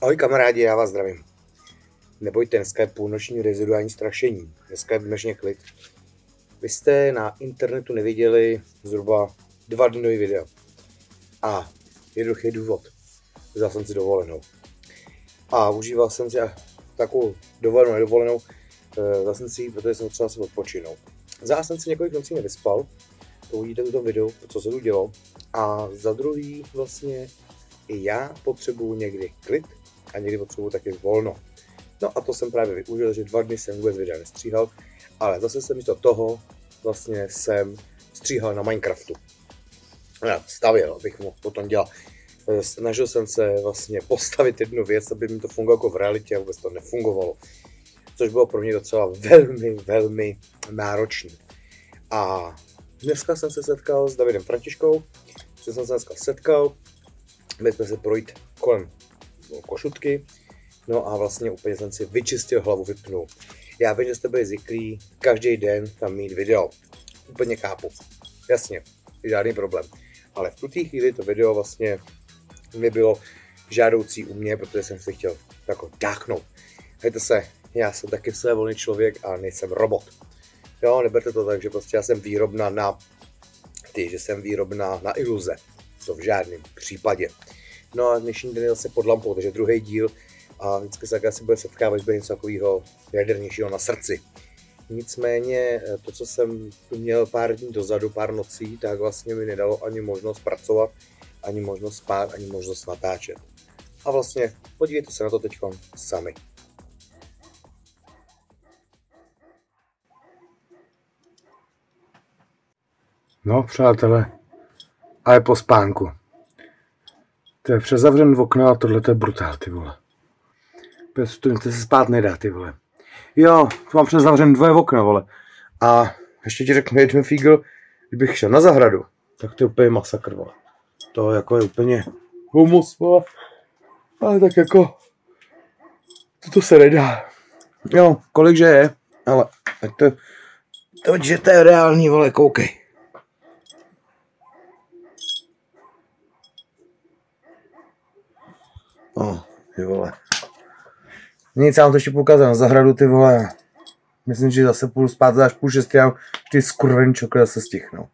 Ahoj kamarádi, já vás zdravím. Nebojte, dneska je půlnoční reziduální strašení. Dneska je výjimečně klid. Vy jste na internetu neviděli zhruba 2 dny nový video. A jednoduchý důvod. Vzal jsem si dovolenou. A užíval jsem si takovou nedovolenou. Vzal jsem si, protože jsem potřeboval si odpočinout. Vzal jsem si několik nocí nevyspal. To uvidíte v tom videu, co se tu dělo. A za druhý vlastně i já potřebuju někdy klid a někdy potřebuju taky volno. No a to jsem právě využil, že 2 dny jsem vůbec videa nestříhal, ale zase jsem místo toho vlastně jsem stříhal na Minecraftu. Stavěl, abych mohl potom dělat. Snažil jsem se vlastně postavit jednu věc, aby mi to fungovalo jako v realitě a vůbec to nefungovalo. Což bylo pro mě docela velmi náročné. A dneska jsem se setkal s Davidem Františkou, byli jsme se projít kolem Košutky, no a vlastně úplně jsem si vyčistil hlavu, vypnul. Já vím, že jste byli zvyklí každý den tam mít video, úplně chápu, jasně, žádný problém, ale v tuto chvíli to video vlastně nebylo žádoucí u mě, protože jsem si chtěl jako dáknout. Hejte se, já jsem taky své volný člověk a nejsem robot. Jo, neberte to tak, že prostě já jsem výrobna na iluze. To v žádném případě. No a dnešní den je zase pod lampou, takže druhý díl a vždycky se asi bude setkávat, že bude něco takového jadernějšího na srdci. Nicméně to, co jsem tu měl pár dní dozadu, pár nocí, tak vlastně mi nedalo ani možnost pracovat, ani možnost spát, ani možnost natáčet. A vlastně podívejte se na to teď sami. No, přátelé, a je po spánku. To je přezavřen v okno a tohle to je brutál, ty vole. To se spát nedá, ty vole. Jo, tu mám přezavřen 2 okna, vole. A ještě ti řeknu jeden fígl, kdybych šel na zahradu, tak to je úplně masakr, vole. To jako je úplně humus, vole. Ale tak jako, to se nedá. Jo, kolikže je, ale že to je reálný, vole, koukej. Ty vole. Nic, já vám to ještě poukázal na zahradu, ty vole. Myslím, že zase půjdu spát až 5:30, já ty skurvený čokry zase stichnou.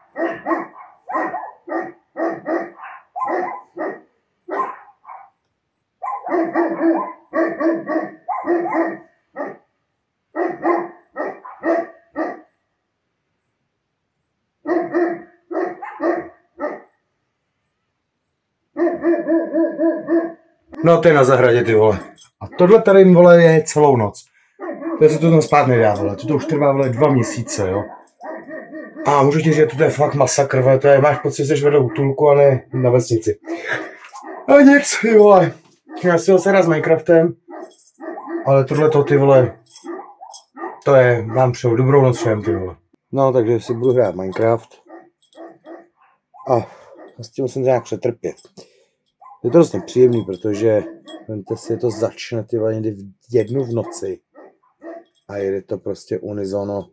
No to je na zahradě, ty vole. A tohle tady, vole, je celou noc. To se to tam spát nedá, vole. To už trvá, vole, 2 měsíce, jo. A můžu ti říct, že to je fakt masakr, vole. To je, máš pocit, že jsi vedle útulku a ne na vesnici. A nic, ty vole. Já si ho se hrát s Minecraftem. Ale tohleto, ty vole, to je, vám přeju dobrou noc všem, ty vole. No, takže si budu hrát Minecraft. A s tím musím nějak přetrpět. Je to dost nepříjemný, protože vemte si, to začne ty vole někdy v 1 v noci a jede to prostě unizono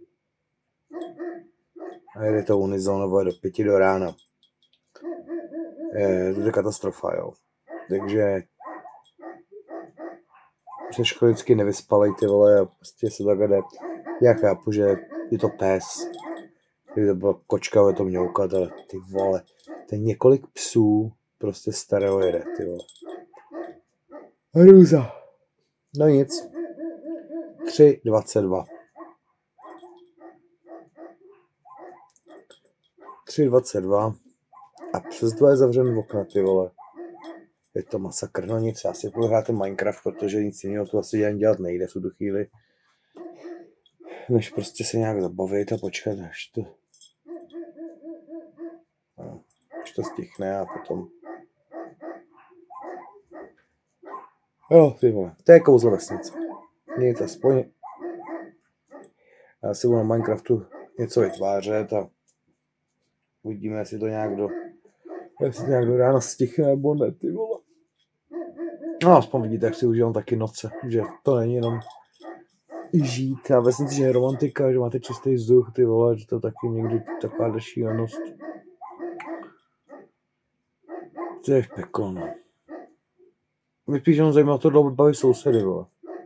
vole, do 5 do rána. To je katastrofa, jo. Takže se školicky nevyspalej, ty vole, a prostě se tak jde. Já chápu, že je to pes, kdyby to byla kočka, bude to mňoukat, ale ty vole, to je několik psů prostě starého jede, ty vole. Hrůza. No nic. 3:22. 3:22 a přes 2 je zavřen v okna, ty vole. Je to masakr, no nic, já si budu hrát ten Minecraft, protože nic jiného tu asi jen dělat nejde v tuto chvíli. Než prostě se nějak zabavit a počkat, až to stichne a potom. Jo, ty vole, to je kouzlo vesnice. Nic, aspoň. Já si budu na Minecraftu něco vytvářet a uvidíme, jestli to nějak do rána stichne nebo ne, ty vole. No, aspoň vidíte, jak si užívám taky noce, že to není jenom žít a vesnici, že je romantika, že máte čistý vzduch, ty vole, že to taky někdy taková šílenost. To je peklo, no. Mě spíš jenom zajímalo to dlouho baví sousedy, vole.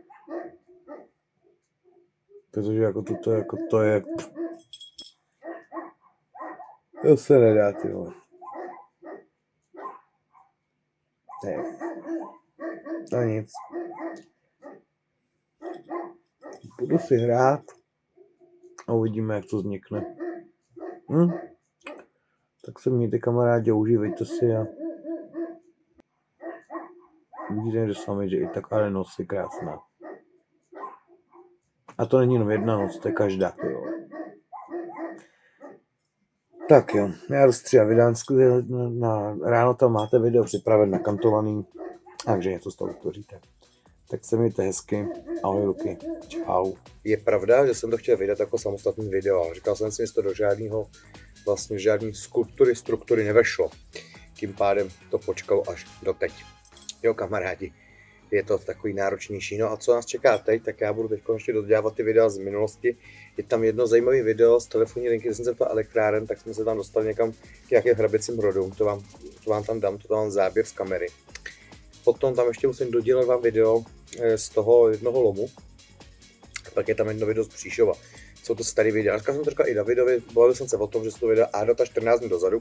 Protože jako to je... To se nedá, ty vole. Ne. To nic. Budu si hrát a uvidíme, jak to vznikne. Tak se mějte, kamarádi, užívejte si a vidíte, že sami, že i taková noc je krásná. A to není jenom jedna noc, to je každá, jo. Tak jo, já rozstříhám Vydánsku, na ráno tam máte video připraven, nakantovaný, takže něco z toho utvoříte. Tak se mějte hezky, ahoj Luky, čau. Je pravda, že jsem to chtěl vydat jako samostatný video, ale říkal jsem si, že to do žádného, vlastně žádný struktury nevešlo. Tím pádem to počkalo až do teď. Jo, kamarádi, je to takový náročnější. No a co nás čeká teď, tak já budu teď ještě dodělávat ty videa z minulosti. Je tam jedno zajímavé video z telefonní linky, kde jsem se ptal elektráren, tak jsme se tam dostali někam k nějakým hrabicím rodům, to vám tam dám, to vám záběr z kamery. Potom tam ještě musím dodělat vám video z toho jednoho lomu, pak je tam jedno video z Příšova. Jsou to starý videa. Říkal jsem to říkal i Davidovi, bavil jsem se o tom, že jsou to videa a data 14 dní dozadu,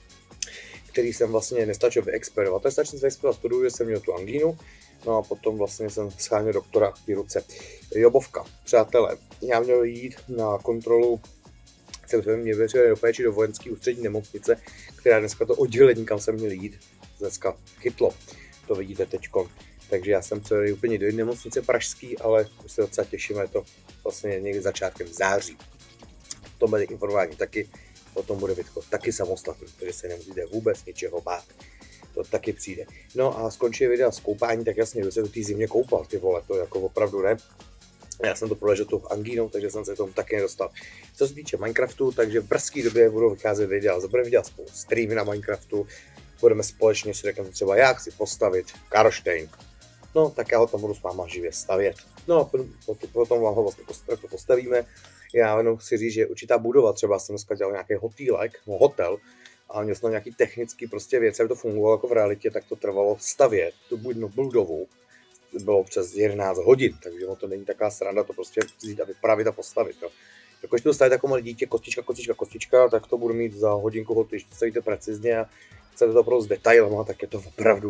který jsem vlastně nestačil vyexperovat. To je stačil vyexperovat studiu, že jsem měl tu angínu, no a potom vlastně jsem scháněl doktora k té ruce. Jobovka, přátelé, já měl jít na kontrolu, jsem mě věřil do péči do vojenské ústřední nemocnice, která dneska to oddělení, kam jsem měl jít, dneska chytlo. To vidíte teďko. Takže já jsem přijel úplně do nemocnice pražský, ale už se docela těším, je to vlastně někdy začátkem září. To bude informování taky, o tom bude video taky samostatný, takže se nemusíte vůbec ničeho bát. To taky přijde. No a skončí video z koupání, tak jasně, kdo se do té zimě koupal, ty vole, to jako opravdu ne. Já jsem to proležel tou angínou, takže jsem se tomu taky nedostal. Co se týče Minecraftu, takže v brzké době budou vycházet videa. Budeme dělat spolu streamy na Minecraftu, budeme společně si řekneme třeba, jak si postavit Karlštejn. No, tak já ho tam budu s váma živě stavět. No a potom vám ho vlastně postavíme. Já jenom chci říct, že určitá budova, třeba jsem dneska dělal nějaký hotel, a měl jsem nějaký technický prostě věc, aby to fungovalo jako v realitě, tak to trvalo stavět tu budovu. Bylo přes 11 hodin, takže to není taková sranda to prostě vzít a vypravit a postavit. Jo. Když to staví takové malé dítě, kostička, tak to budu mít za hodinku hotový. Když to stavíte precizně a chcete to opravdu s detailem, tak je to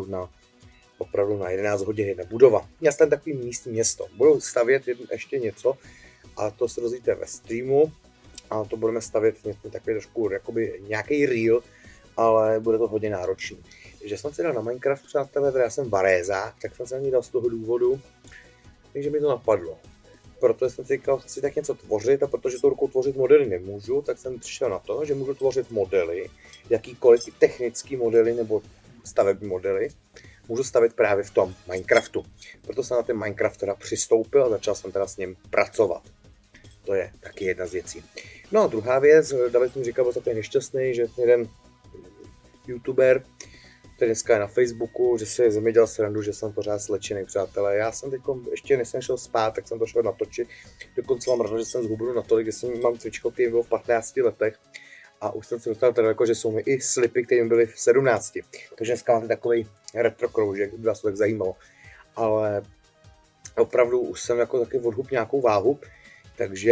opravdu na 11 hodin jedna budova. Já jsem takový místní město. Budu stavět ještě něco a to se dozvíte ve streamu a to budeme stavět takový trošku jakoby nějaký reel, ale bude to hodně náročný. Že jsem si dal na Minecraft, přátelé, teda já jsem varézák, tak jsem se ani dal z toho důvodu, takže mi to napadlo. Protože jsem si říkal, chci tak něco tvořit a protože tou rukou tvořit modely nemůžu, tak jsem přišel na to, že můžu tvořit modely, jakýkoliv i technický modely nebo stavební modely, můžu stavit právě v tom Minecraftu. Proto jsem na ten Minecraft teda přistoupil a začal jsem teda s ním pracovat. To je taky jedna z věcí. No a druhá věc, David mi říkal, byl takový nešťastný, že jeden youtuber, který dneska je na Facebooku, že si ze mě dělal srandu, že jsem pořád slečený, přátelé. Já jsem teď ještě než jsem šel spát, tak jsem to šel natočit. Dokonce mám rád, že jsem zhubnul natolik, že jsem mám cvičko, který byl v 15 letech. A už jsem si dostal tak daleko, že jsou mi i slipy, které byly v 17. Takže dneska máte takový retro kroužek, by vás to tak zajímalo. Ale opravdu už jsem jako taky odhub nějakou váhu, takže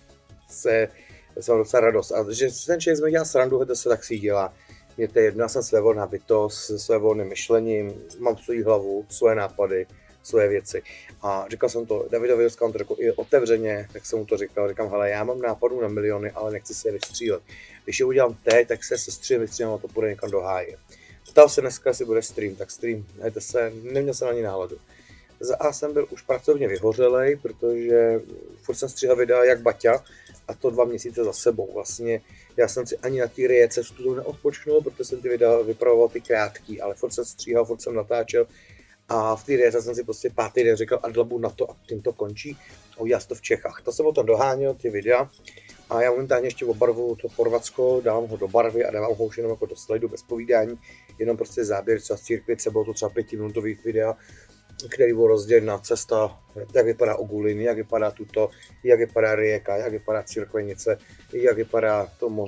jsem docela radost. A že ten člověk z mě dělá srandu, to se tak si dělá. Mě to je jedno, já jsem svévolná bytost, se svévolným myšlením, mám svou hlavu, svoje nápady, svoje věci. A říkal jsem to Davidovi, on to řekl i otevřeně, tak jsem mu to říkám, hele, já mám nápadů na miliony, ale nechci si je vystřílet. Když je udělám teď, tak se vystřílím a to půjde někam do háje. Ptal se dneska, jestli bude stream, tak stream, neměl jsem ani náladu. A jsem byl už pracovně vyhořelej, protože furt jsem stříhal videa jak Baťa, a to 2 měsíce za sebou. Vlastně já jsem si ani na té riece studiu neodpočnul, protože jsem ty videa vypravoval ty krátký, ale furt jsem stříhal, furt jsem natáčel a v té riece jsem si prostě 5. den říkal a dlabu na to a tím to končí a udělal to v Čechách. To jsem o tom doháněl, ty videa a já momentálně ještě obarvuju to Chorvatsko, dávám ho do barvy a dávám ho už jenom jako do slidu bez povídání, jenom prostě záběr třeba z Církvice, bylo to třeba 5minutový videa, který byl rozdělená cesta, jak vypadá Ogulin, jak vypadá tuto, jak vypadá Rijeka, jak vypadá Církvenice, jak vypadá to moře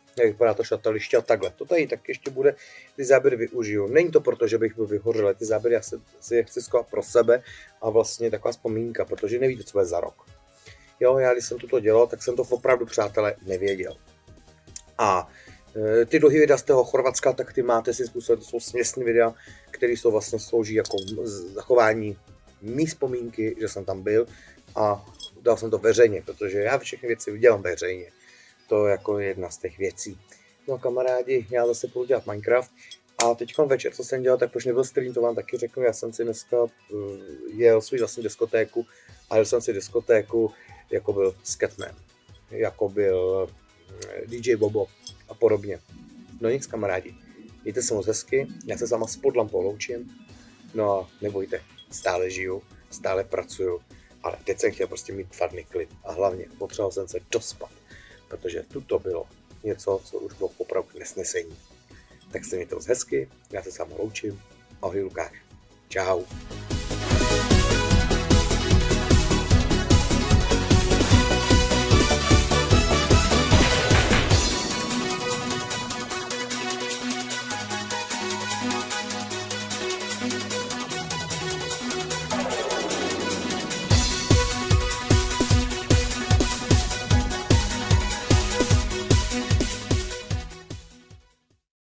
jak vypadá to šataliště a takhle. To tady tak ještě bude, ty záběry využiju. Není to proto, že bych byl vyhořel, ty záběry já si je chci schovat pro sebe a vlastně taková vzpomínka, protože nevíte, co bude za rok. Jo, já když jsem toto dělal, tak jsem to opravdu, přátelé, nevěděl. A ty dlouhé videa z toho Chorvatska, tak ty máte si způsobem, to jsou směsné videa, které jsou vlastně slouží jako zachování mý vzpomínky, že jsem tam byl a dal jsem to veřejně, protože já všechny věci udělám veřejně. To jako jedna z těch věcí. No kamarádi, já zase budu dělat Minecraft a teď večer, co jsem dělal, tak proč nebyl stream, to vám taky řeknu, já jsem si dneska jel svůj vlastní diskotéku a jel jsem si diskotéku, jako byl Scatman, jako byl DJ Bobo a podobně. No nic kamarádi, mějte se moc hezky, já se s váma spod lampou loučím, no a nebojte, stále žiju, stále pracuju, ale teď jsem chtěl prostě mít tvrdý klid a hlavně potřeboval jsem se dospat, protože tuto bylo něco, co už bylo opravdu nesnesení. Tak se mějte moc hezky, já se s váma loučím, ahoj Lukáš, čau.